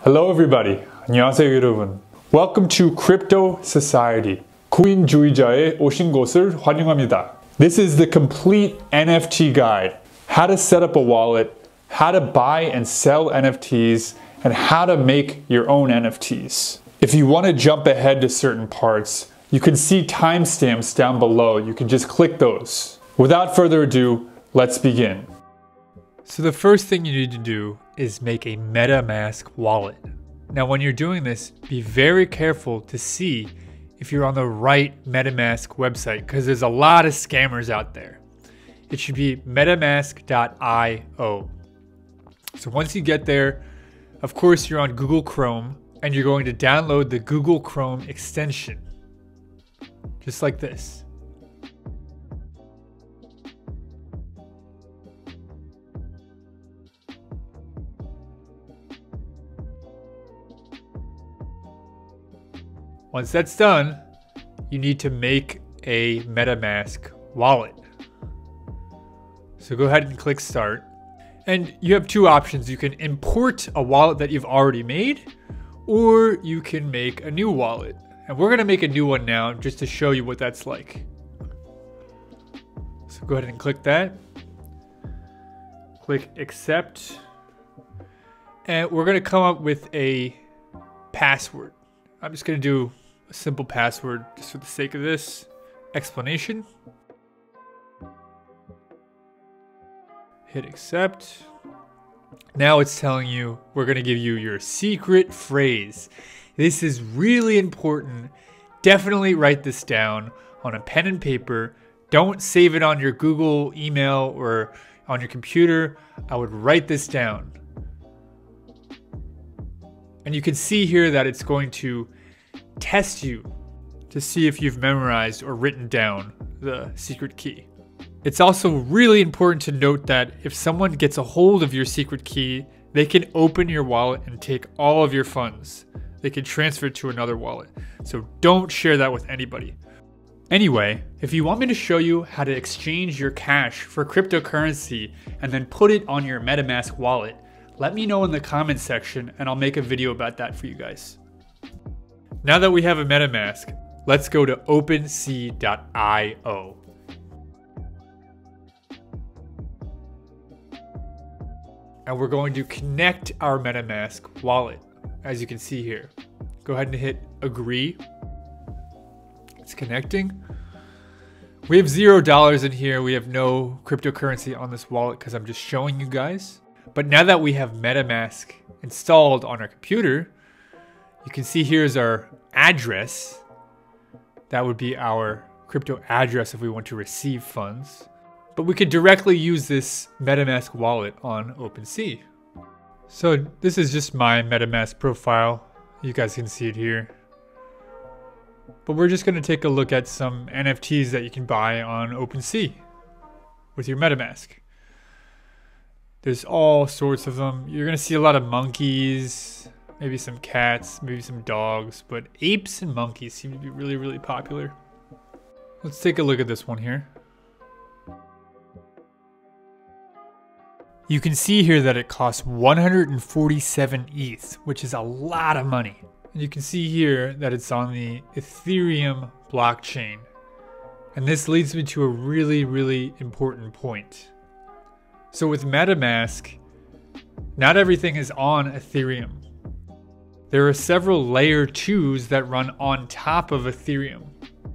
Hello everybody. 안녕하세요 여러분. Welcome to Crypto Society. 코인주의자에 오신 것을 환영합니다. This is the complete NFT guide. How to set up a wallet, how to buy and sell NFTs, and how to make your own NFTs. If you want to jump ahead to certain parts, you can see timestamps down below. You can just click those. Without further ado, let's begin. So the first thing you need to do is make a MetaMask wallet. Now when you're doing this, be very careful to see if you're on the right MetaMask website because there's a lot of scammers out there. It should be metamask.io. So once you get there, of course you're on Google Chrome and you're going to download the Google Chrome extension. Just like this. Once that's done, you need to make a MetaMask wallet. So go ahead and click start. And you have two options. You can import a wallet that you've already made, or you can make a new wallet. And we're gonna make a new one now just to show you what that's like. So go ahead and click that. Click accept. And we're gonna come up with a password. I'm just gonna do a simple password just for the sake of this explanation. Hit accept. Now it's telling you we're going to give you your secret phrase. This is really important. Definitely write this down on a pen and paper. Don't save it on your Google email or on your computer. I would write this down. And you can see here that it's going to test you to see if you've memorized or written down the secret key. It's also really important to note that if someone gets a hold of your secret key, they can open your wallet and take all of your funds. They can transfer it to another wallet. So don't share that with anybody. Anyway, if you want me to show you how to exchange your cash for cryptocurrency and then put it on your MetaMask wallet, let me know in the comments section and I'll make a video about that for you guys. Now that we have a MetaMask, let's go to OPENSEA.io. And we're going to connect our MetaMask wallet, as you can see here. Go ahead and hit agree. It's connecting. We have $0 in here. We have no cryptocurrency on this wallet because I'm just showing you guys. But now that we have MetaMask installed on our computer, you can see here's our address. That would be our crypto address if we want to receive funds. But we could directly use this MetaMask wallet on OpenSea. So this is just my MetaMask profile. You guys can see it here. But we're just going to take a look at some NFTs that you can buy on OpenSea with your MetaMask. There's all sorts of them. You're going to see a lot of monkeys, maybe some cats, maybe some dogs, but apes and monkeys seem to be really, really popular. Let's take a look at this one here. You can see here that it costs 147 ETH, which is a lot of money. And you can see here that it's on the Ethereum blockchain. And this leads me to a really, really important point. So with MetaMask, not everything is on Ethereum. There are several layer 2s that run on top of Ethereum.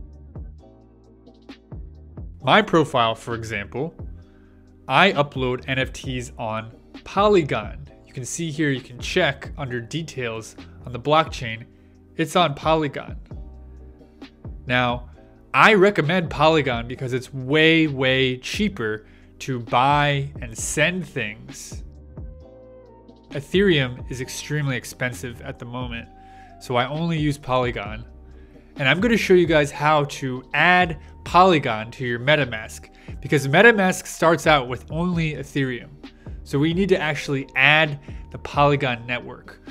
My profile, for example, I upload NFTs on Polygon. You can see here, you can check under details on the blockchain. It's on Polygon. Now, I recommend Polygon because it's way, way cheaper to buy and send things. Ethereum is extremely expensive at the moment, so I only use Polygon. And I'm going to show you guys how to add Polygon to your MetaMask because MetaMask starts out with only Ethereum. So we need to actually add the Polygon network.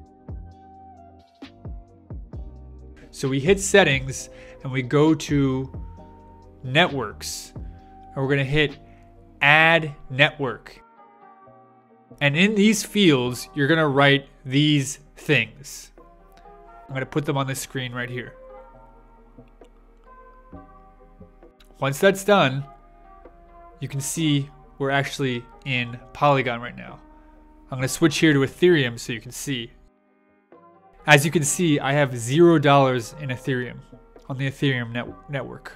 So we hit settings and we go to networks and we're going to hit add network. And in these fields, you're going to write these things. I'm going to put them on the screen right here. Once that's done, you can see we're actually in Polygon right now. I'm going to switch here to Ethereum so you can see. As you can see, I have $0 in Ethereum on the Ethereum network.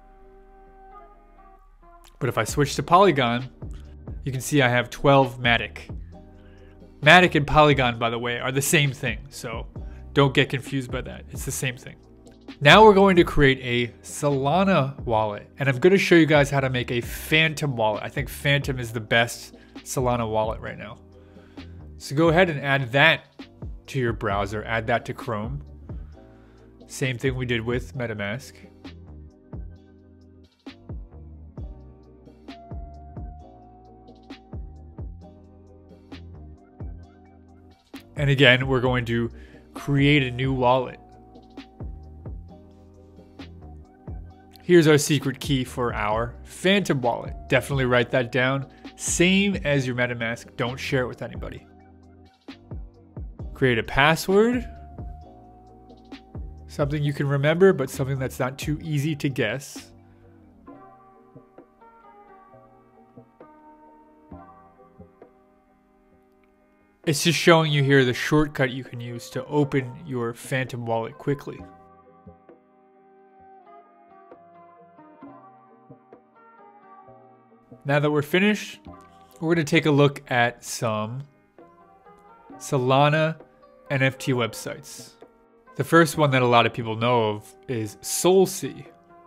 But if I switch to Polygon, you can see I have 12 Matic. Matic and Polygon, by the way, are the same thing, so don't get confused by that. It's the same thing. Now we're going to create a Solana wallet, and I'm going to show you guys how to make a Phantom wallet. I think Phantom is the best Solana wallet right now. So go ahead and add that to your browser, add that to Chrome. Same thing we did with MetaMask. And again, we're going to create a new wallet. Here's our secret key for our Phantom wallet. Definitely write that down. Same as your MetaMask. Don't share it with anybody. Create a password. Something you can remember, but something that's not too easy to guess. It's just showing you here the shortcut you can use to open your Phantom wallet quickly. Now that we're finished, we're going to take a look at some Solana NFT websites. The first one that a lot of people know of is SOLSEA.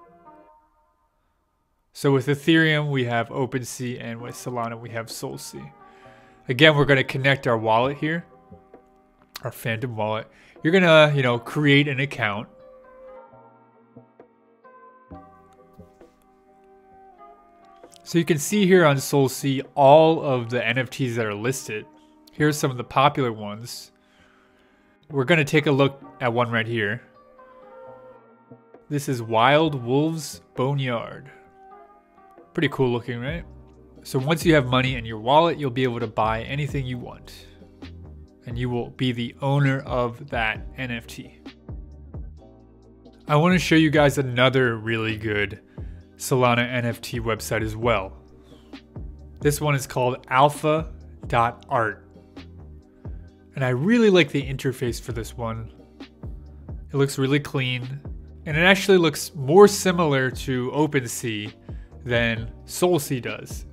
So with Ethereum, we have OPENSEA, and with Solana, we have SOLSEA. Again, we're going to connect our wallet here, our Phantom wallet. You're going to, create an account. So you can see here on SOLSEA all of the NFTs that are listed. Here's some of the popular ones. We're going to take a look at one right here. This is Wild Wolves Boneyard. Pretty cool looking, right? So once you have money in your wallet, you'll be able to buy anything you want. And you will be the owner of that NFT. I want to show you guys another really good Solana NFT website as well. This one is called alpha.art. And I really like the interface for this one. It looks really clean. And it actually looks more similar to OpenSea than SOLSEA does.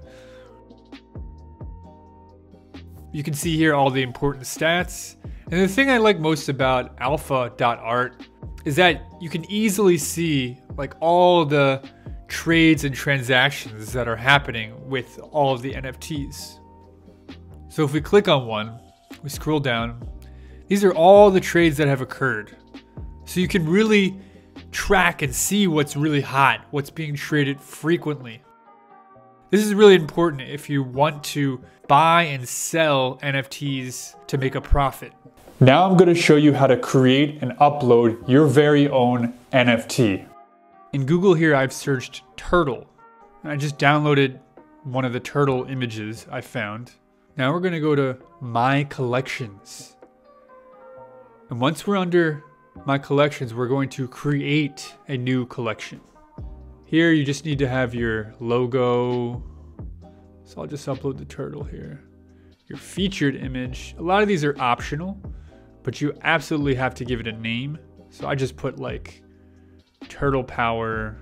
You can see here all the important stats. And the thing I like most about alpha.art is that you can easily see like all the trades and transactions that are happening with all of the NFTs. So if we click on one, we scroll down, these are all the trades that have occurred. So you can really track and see what's really hot, what's being traded frequently. This is really important if you want to buy and sell NFTs to make a profit. Now I'm going to show you how to create and upload your very own NFT. In Google here, I've searched turtle. And I just downloaded one of the turtle images I found. Now we're going to go to My Collections. And once we're under My Collections, we're going to create a new collection. Here you just need to have your logo. So I'll just upload the turtle here. Your featured image. A lot of these are optional, but you absolutely have to give it a name. So I just put like Turtle Power.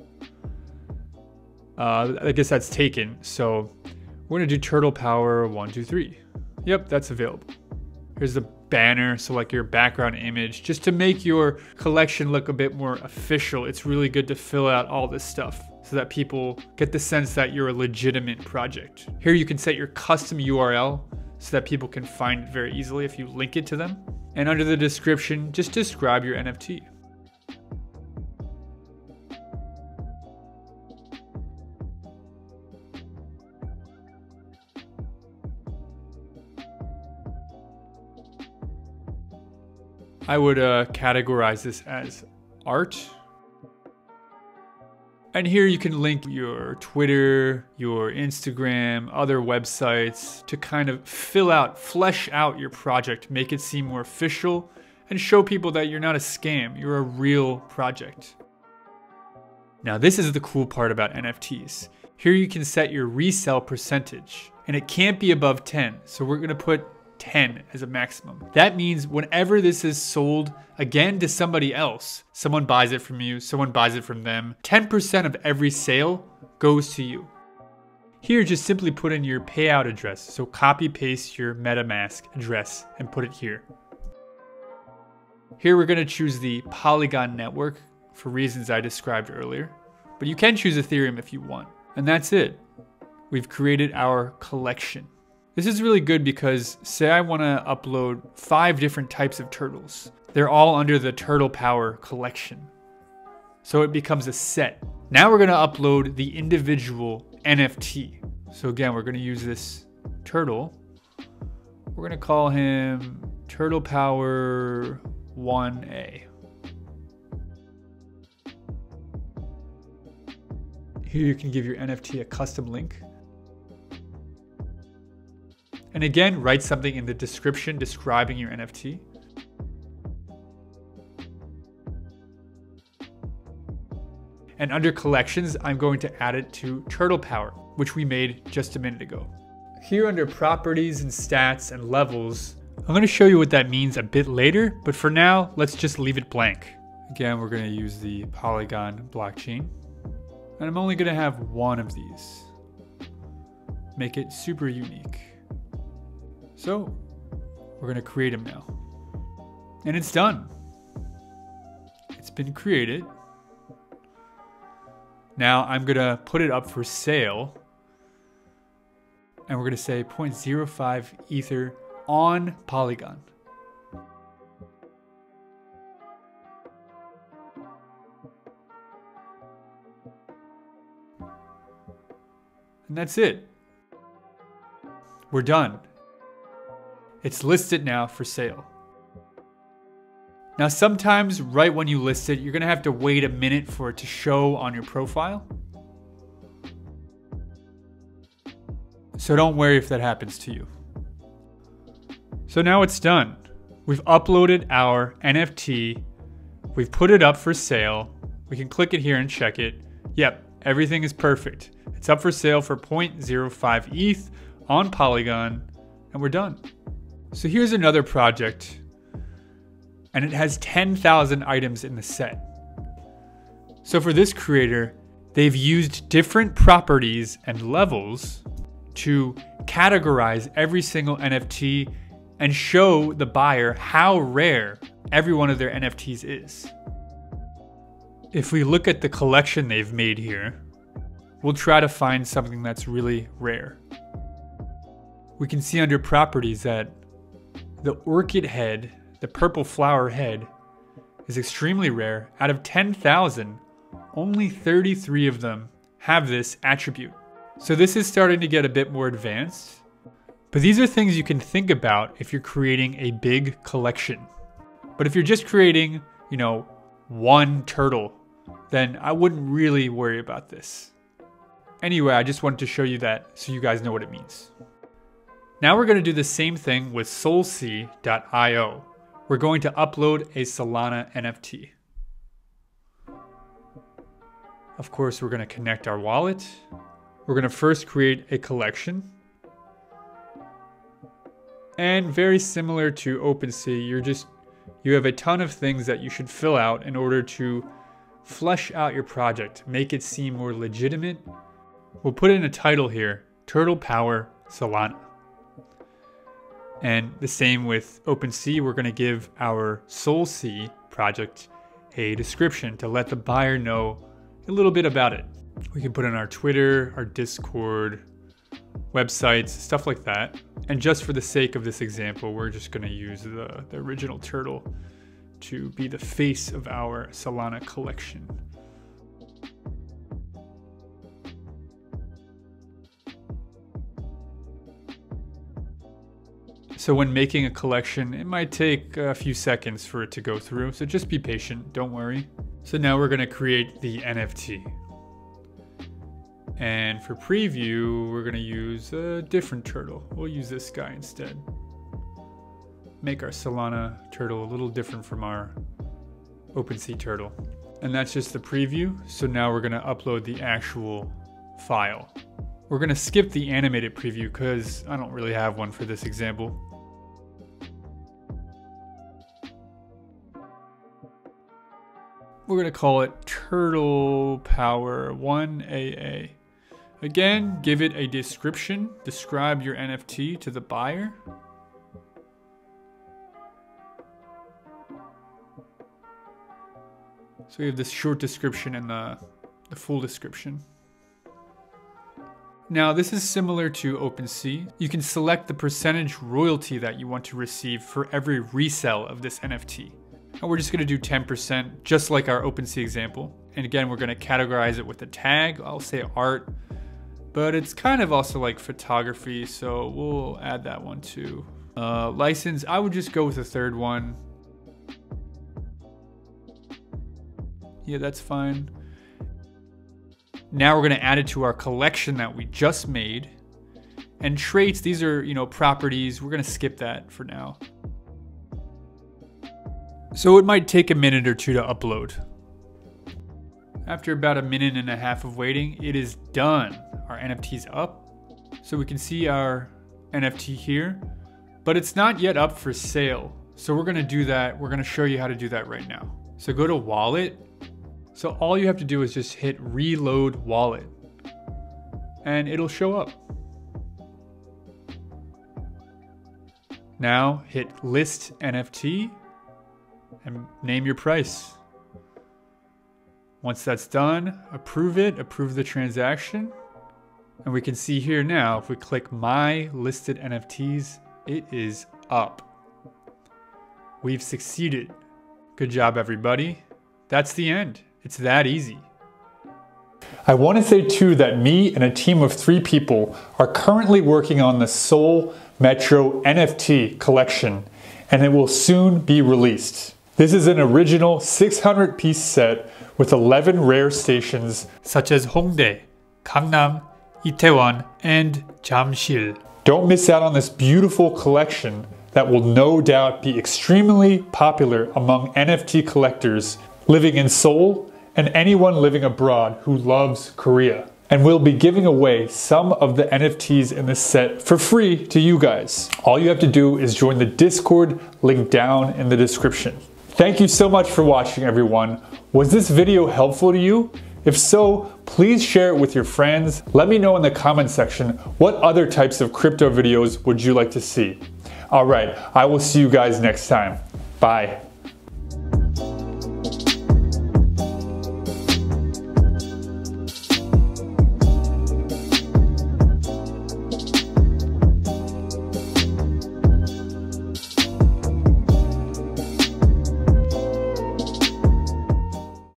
I guess that's taken. So we're gonna do Turtle Power 1, 2, 3. Yep, that's available. Here's the banner, so like your background image, just to make your collection look a bit more official. It's really good to fill out all this stuff so that people get the sense that you're a legitimate project. Here you can set your custom URL so that people can find it very easily if you link it to them. And under the description, just describe your NFT. I would categorize this as art. And here you can link your Twitter, your Instagram, other websites to kind of flesh out your project, make it seem more official, and show people that you're not a scam, you're a real project. Now this is the cool part about NFTs. Here you can set your resell percentage, and it can't be above 10, so we're gonna put 10 as a maximum. That means whenever this is sold again to somebody else, someone buys it from you, someone buys it from them, 10% of every sale goes to you. Here, just simply put in your payout address. So copy paste your MetaMask address and put it here. Here we're gonna choose the Polygon Network for reasons I described earlier, but you can choose Ethereum if you want. And that's it. We've created our collection. This is really good because say I want to upload 5 different types of turtles. They're all under the Turtle Power collection. So it becomes a set. Now we're going to upload the individual NFT. So again, we're going to use this turtle. We're going to call him Turtle Power 1A. Here you can give your NFT a custom link. And again, write something in the description describing your NFT. And under collections, I'm going to add it to Turtle Power, which we made just a minute ago. Here under properties and stats and levels, I'm going to show you what that means a bit later, but for now, let's just leave it blank. Again, we're going to use the Polygon blockchain. And I'm only going to have one of these. Make it super unique. So we're going to create him now. And it's done. It's been created. Now I'm going to put it up for sale. And we're going to say 0.05 Ether on Polygon. And that's it. We're done. It's listed now for sale. Now sometimes right when you list it, you're gonna have to wait a minute for it to show on your profile. So don't worry if that happens to you. So now it's done. We've uploaded our NFT. We've put it up for sale. We can click it here and check it. Yep, everything is perfect. It's up for sale for 0.05 ETH on Polygon, and we're done. So here's another project, and it has 10,000 items in the set. So for this creator, they've used different properties and levels to categorize every single NFT and show the buyer how rare every one of their NFTs is. If we look at the collection they've made here, we'll try to find something that's really rare. We can see under properties that the orchid head, the purple flower head, is extremely rare. Out of 10,000, only 33 of them have this attribute. So this is starting to get a bit more advanced. But these are things you can think about if you're creating a big collection. But if you're just creating, one turtle, then I wouldn't really worry about this. Anyway, I just wanted to show you that so you guys know what it means. Now we're going to do the same thing with SOLSEA.io. We're going to upload a Solana NFT. Of course, we're going to connect our wallet. We're going to first create a collection. And very similar to OPENSEA, you have a ton of things that you should fill out in order to flesh out your project, make it seem more legitimate. We'll put in a title here, Turtle Power Solana. And the same with OPENSEA, we're going to give our SOLSEA project a description to let the buyer know a little bit about it. We can put in our Twitter, our Discord, websites, stuff like that. And just for the sake of this example, we're just going to use the original turtle to be the face of our Solana collection. So when making a collection, it might take a few seconds for it to go through, so just be patient, don't worry. So now we're going to create the NFT. And for preview, we're gonna use a different turtle. We'll use this guy instead. Make our Solana turtle a little different from our OpenSea turtle. And that's just the preview. So now we're gonna upload the actual file. We're gonna skip the animated preview because I don't really have one for this example. We're gonna call it Turtle Power 1AA. Again, give it a description. Describe your NFT to the buyer. So we have this short description and the full description. Now this is similar to OpenSea. You can select the percentage royalty that you want to receive for every resell of this NFT. And we're just gonna do 10%, just like our OpenSea example. And again, we're gonna categorize it with a tag. I'll say art, but it's kind of also like photography, so we'll add that one too. License, I would just go with a third one. Yeah, that's fine. Now we're gonna add it to our collection that we just made. And traits, these are, properties. We're gonna skip that for now. So it might take a minute or two to upload. After about a minute and a half of waiting, it is done. Our NFT's up. So we can see our NFT here, but it's not yet up for sale. So we're gonna do that. We're gonna show you how to do that right now. So go to wallet. So all you have to do is just hit reload wallet and it'll show up. Now hit list NFT and name your price. Once that's done, approve it, approve the transaction. And we can see here now, if we click my listed NFTs, it is up. We've succeeded. Good job, everybody. That's the end. It's that easy. I want to say too that me and a team of 3 people are currently working on the Seoul Metro NFT collection, and it will soon be released. This is an original 600-piece set with 11 rare stations such as Hongdae, Gangnam, Itaewon, and Jamsil. Don't miss out on this beautiful collection that will no doubt be extremely popular among NFT collectors living in Seoul and anyone living abroad who loves Korea. And we'll be giving away some of the NFTs in this set for free to you guys. All you have to do is join the Discord link down in the description. Thank you so much for watching, everyone. Was this video helpful to you? If so, please share it with your friends. Let me know in the comment section what other types of crypto videos would you like to see. All right, I will see you guys next time. Bye.